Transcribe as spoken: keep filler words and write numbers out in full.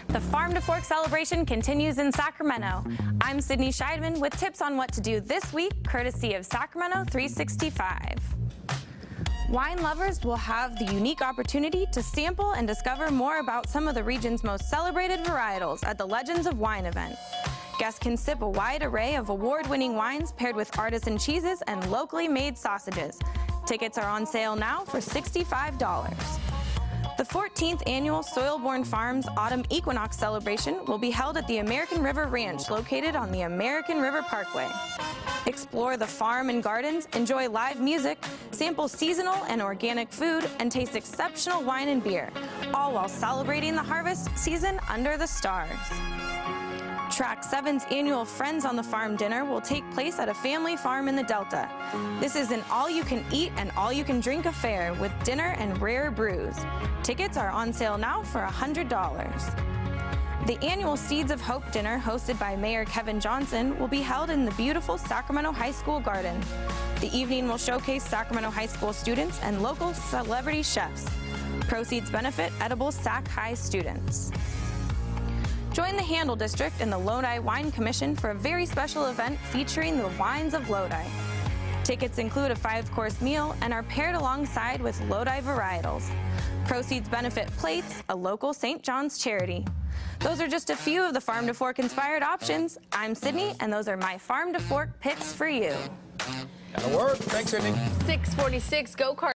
The Farm to Fork celebration continues in Sacramento. I'm Sydney Scheidman with tips on what to do this week, courtesy of Sacramento three sixty-five. Wine lovers will have the unique opportunity to sample and discover more about some of the region's most celebrated varietals at the Legends of Wine event. Guests can sip a wide array of award-winning wines paired with artisan cheeses and locally made sausages. Tickets are on sale now for sixty-five dollars. The fourteenth annual Soil-Born Farms Autumn Equinox celebration will be held at the American River Ranch located on the American River Parkway. Explore the farm and gardens, enjoy live music, sample seasonal and organic food, and taste exceptional wine and beer, all while celebrating the harvest season under the stars. Track seven's annual Friends on the Farm dinner will take place at a family farm in the Delta. This is an all-you-can-eat and all-you-can-drink affair with dinner and rare brews. Tickets are on sale now for one hundred dollars. The annual Seeds of Hope dinner, hosted by Mayor Kevin Johnson, will be held in the beautiful Sacramento High School garden. The evening will showcase Sacramento High School students and local celebrity chefs. Proceeds benefit Edible Sac High students. Join the Handle District and the Lodi Wine Commission for a very special event featuring the wines of Lodi. Tickets include a five-course meal and are paired alongside with Lodi varietals. Proceeds benefit Plates, a local Saint John's charity. Those are just a few of the Farm to Fork inspired options. I'm Sydney, and those are my Farm to Fork picks for you. That'll work. Thanks, Sydney. six forty-six, go-kart.